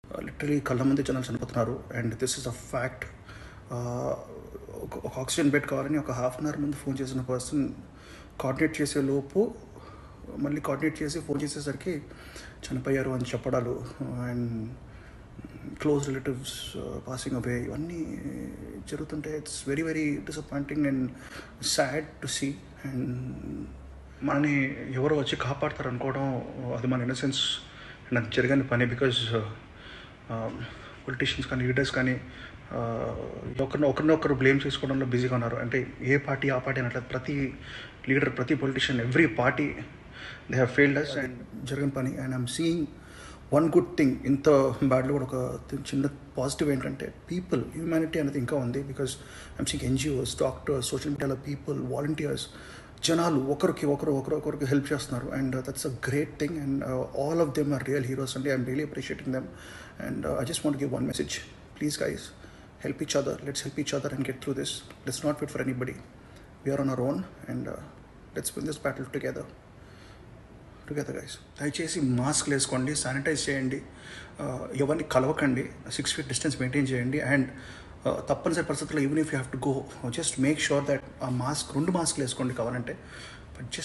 Literally కళ్ళ ముందే జనాలు చనిపోతున్నారు. And this is a fact. ఒక ఆక్సిజన్ బెడ్ కావాలని ఒక హాఫ్ అన్ అవర్ ముందు ఫోన్ చేసిన పర్సన్ కోఆర్డినేట్ చేసే లోపు మళ్ళీ కోఆర్డినేట్ చేసి ఫోన్ చేసేసరికి చనిపోయారు అని చెప్పడాలు, and close relatives passing away, ఇవన్నీ జరుగుతుంటే it's very very disappointing and sad to see. And మనని ఎవరో వచ్చి కాపాడతారు అనుకోవడం అది మన ఇన్నసెన్స్ అండ్ అది జరగని పని. బికాజ్ పొలిటీషియన్స్ కానీ లీడర్స్ కానీ ఒకరినొకరు బ్లేమ్ చేసుకోవడంలో బిజీగా ఉన్నారు. అంటే ఏ పార్టీ ఆ పార్టీ అనట్లేదు, ప్రతి లీడర్, ప్రతి politician, every party they have failed us and జరగని పని. And I'm seeing one good thing. ఇంత బ్యాడ్లో కూడా ఒక చిన్న పాజిటివ్ ఏంటంటే పీపుల్, హ్యూమానిటీ అనేది ఇంకా ఉంది. Because I'm seeing NGOs, doctors, social మీడియాలో పీపుల్, వాలంటీర్స్, జనాలు ఒకరికి హెల్ప్ చేస్తున్నారు. And that's a great thing. And all of them are real heroes అండి. I'm really appreciating them. And I just want give one message. Please guys, help each other. Let's help each other and get through this. Let's not wait for anybody. We are on our own, and let's win this battle together guys. దయచేసి mask వేసుకోండి, sanitize చేయండి, ఎవరిని కలవకండి, 6 feet distance maintain చేయండి. And తప్పనిసరి పరిస్థితుల్లో even if you have to go, just make sure that ఆ mask, 2 మాస్క్లు వేసుకోండి కావాలంటే. But just